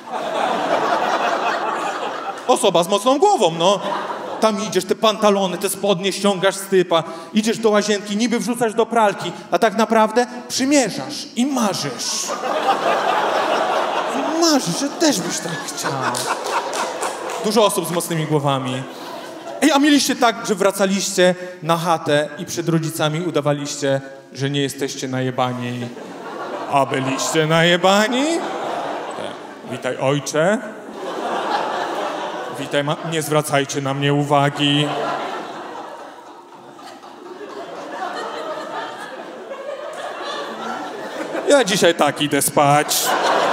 C: Osoba z mocną głową, no. Tam idziesz, te pantalony, te spodnie ściągasz z typa, idziesz do łazienki, niby wrzucasz do pralki, a tak naprawdę przymierzasz i marzysz. I marzysz, że też byś tak chciał. Dużo osób z mocnymi głowami. Ej, a mieliście tak, że wracaliście na chatę i przed rodzicami udawaliście, że nie jesteście najebani, a byliście najebani? Witaj, ojcze. Witaj, ma... nie zwracajcie na mnie uwagi. Ja dzisiaj tak idę spać.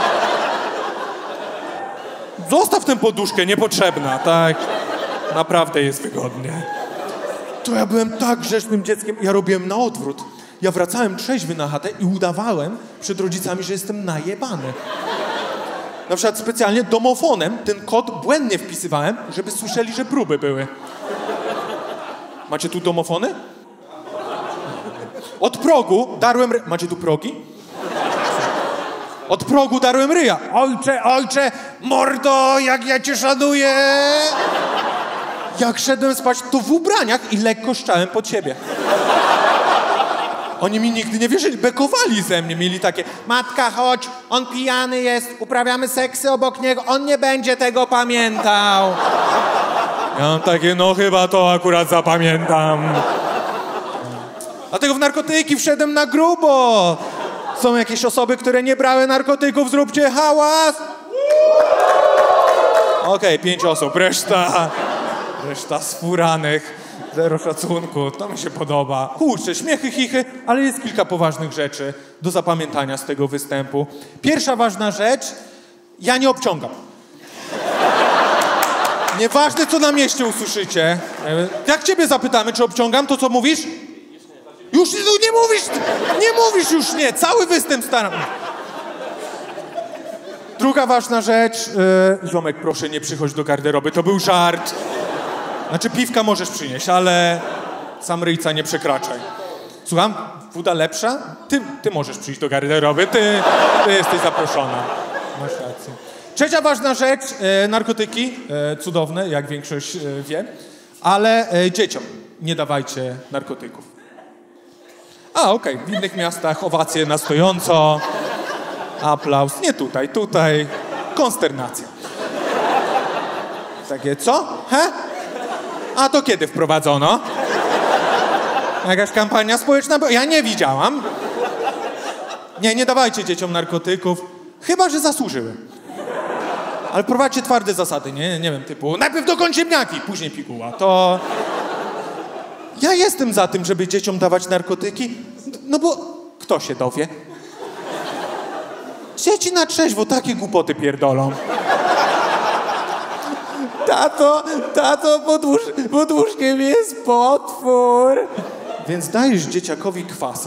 C: Zostaw tę poduszkę, niepotrzebna, tak? Naprawdę jest wygodnie. To ja byłem tak grzecznym dzieckiem, ja robiłem na odwrót. Ja wracałem trzeźwy na chatę i udawałem przed rodzicami, że jestem najebany. Na przykład specjalnie domofonem ten kod błędnie wpisywałem, żeby słyszeli, że próby były. Macie tu domofony? Od progu darłem... Ry... Macie tu progi? Od progu darłem ryja. Ojcze, ojcze, mordo, jak ja cię szanuję! Jak szedłem spać, to w ubraniach i lekko szczałem pod siebie. Oni mi nigdy nie wierzyli, bekowali ze mnie, mieli takie: matka, chodź, on pijany jest, uprawiamy seksy obok niego, on nie będzie tego pamiętał. Ja mam takie, no chyba to akurat zapamiętam. Dlatego w narkotyki wszedłem na grubo. Są jakieś osoby, które nie brały narkotyków, zróbcie hałas. Okej, okay, pięć osób, reszta, reszta sfuranych. Zero szacunku, to mi się podoba. Kurczę, śmiechy, chichy, ale jest kilka poważnych rzeczy do zapamiętania z tego występu. Pierwsza ważna rzecz, ja nie obciągam. Nieważne, co na mieście usłyszycie. Jak ciebie zapytamy, czy obciągam, to co mówisz? Już nie mówisz, nie mówisz już nie, cały występ staram. Druga ważna rzecz, yy, ziomek, proszę nie przychodź do garderoby, to był żart. Znaczy piwka możesz przynieść, ale sam ryjca nie przekraczaj. Słucham, woda lepsza? Ty, ty możesz przyjść do garderoby, ty, ty jesteś zaproszona. Masz rację. Trzecia ważna rzecz, e, narkotyki, e, cudowne, jak większość e, wie, ale e, dzieciom nie dawajcie narkotyków. A, okej, okay. W innych miastach owacje na stojąco, aplauz, nie tutaj, tutaj, konsternacja. Takie, co? He? A to kiedy wprowadzono? Jakaś kampania społeczna? Ja nie widziałam. Nie, nie dawajcie dzieciom narkotyków, chyba że zasłużyły. Ale prowadźcie twarde zasady, nie? Nie wiem, typu najpierw dokończ ziemniaki, później piguła. To... Ja jestem za tym, żeby dzieciom dawać narkotyki, no bo kto się dowie? Dzieci na trzeźwo takie głupoty pierdolą. Tato, tato, pod, łóż, pod łóżkiem jest potwór. Więc dajesz dzieciakowi kwasa.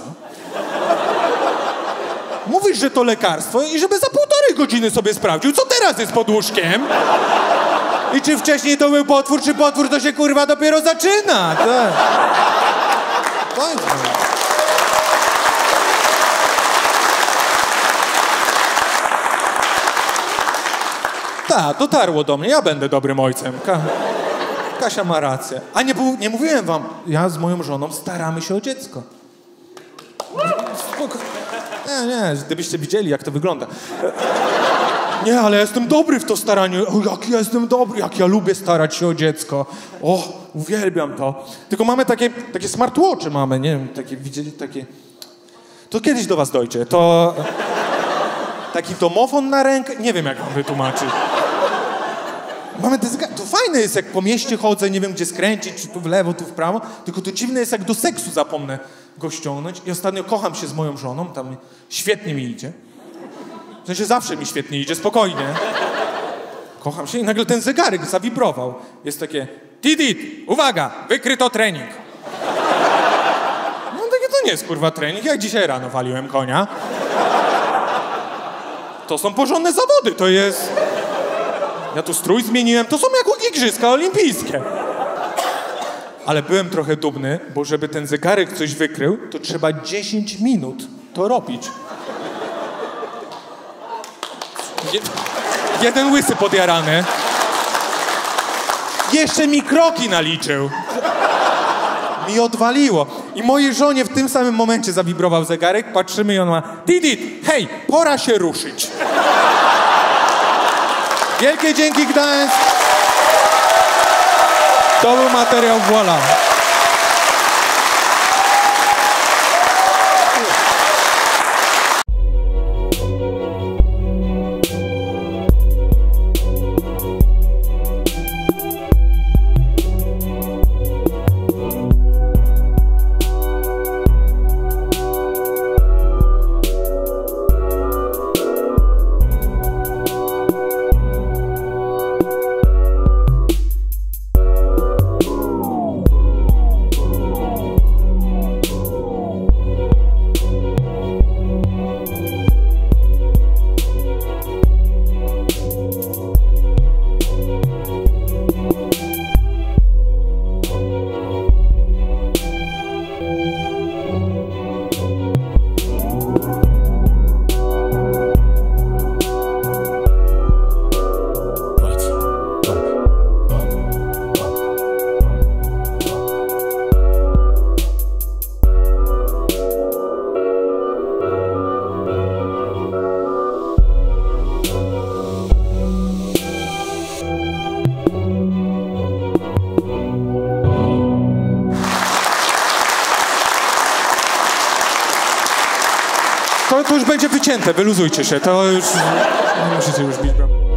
C: Mówisz, że to lekarstwo i żeby za półtorej godziny sobie sprawdził, co teraz jest pod łóżkiem. I czy wcześniej to był potwór, czy potwór to się kurwa dopiero zaczyna. Tak. Tak, dotarło do mnie, ja będę dobrym ojcem. Ka Kasia ma rację. A nie, był, nie mówiłem wam, ja z moją żoną staramy się o dziecko. Spoko. Nie, nie, gdybyście widzieli, jak to wygląda. Nie, ale ja jestem dobry w to staraniu. O, jak ja jestem dobry, jak ja lubię starać się o dziecko. O, uwielbiam to. Tylko mamy takie, takie smartwatche mamy, nie wiem, takie, widzieli, takie... To kiedyś do was dojdzie, to... Taki domofon na rękę, nie wiem, jak wam wytłumaczyć. Mamy te zegar... To fajne jest, jak po mieście chodzę, nie wiem, gdzie skręcić, czy tu w lewo, tu w prawo, tylko to dziwne jest, jak do seksu zapomnę go ściągnąć. I ostatnio kocham się z moją żoną, tam świetnie mi idzie. W sensie zawsze mi świetnie idzie, spokojnie. Kocham się i nagle ten zegarek zawibrował. Jest takie, tidit, uwaga, wykryto trening. No takie to nie jest, kurwa, trening. Jak dzisiaj rano waliłem konia. To są porządne zawody, to jest... Ja tu strój zmieniłem, to są jak igrzyska olimpijskie. Ale byłem trochę dumny, bo żeby ten zegarek coś wykrył, to trzeba dziesięć minut to robić. Je... Jeden łysy podjarany. Jeszcze mi kroki naliczył. Mi odwaliło. I mojej żonie w tym samym momencie zawibrował zegarek, patrzymy i on ma... Didit, hej, pora się ruszyć. Wielkie dzięki, Gdańsk. To był materiał Voila. To, to już będzie wycięte, wyluzujcie się, to już... Nie musicie już bić, prawda?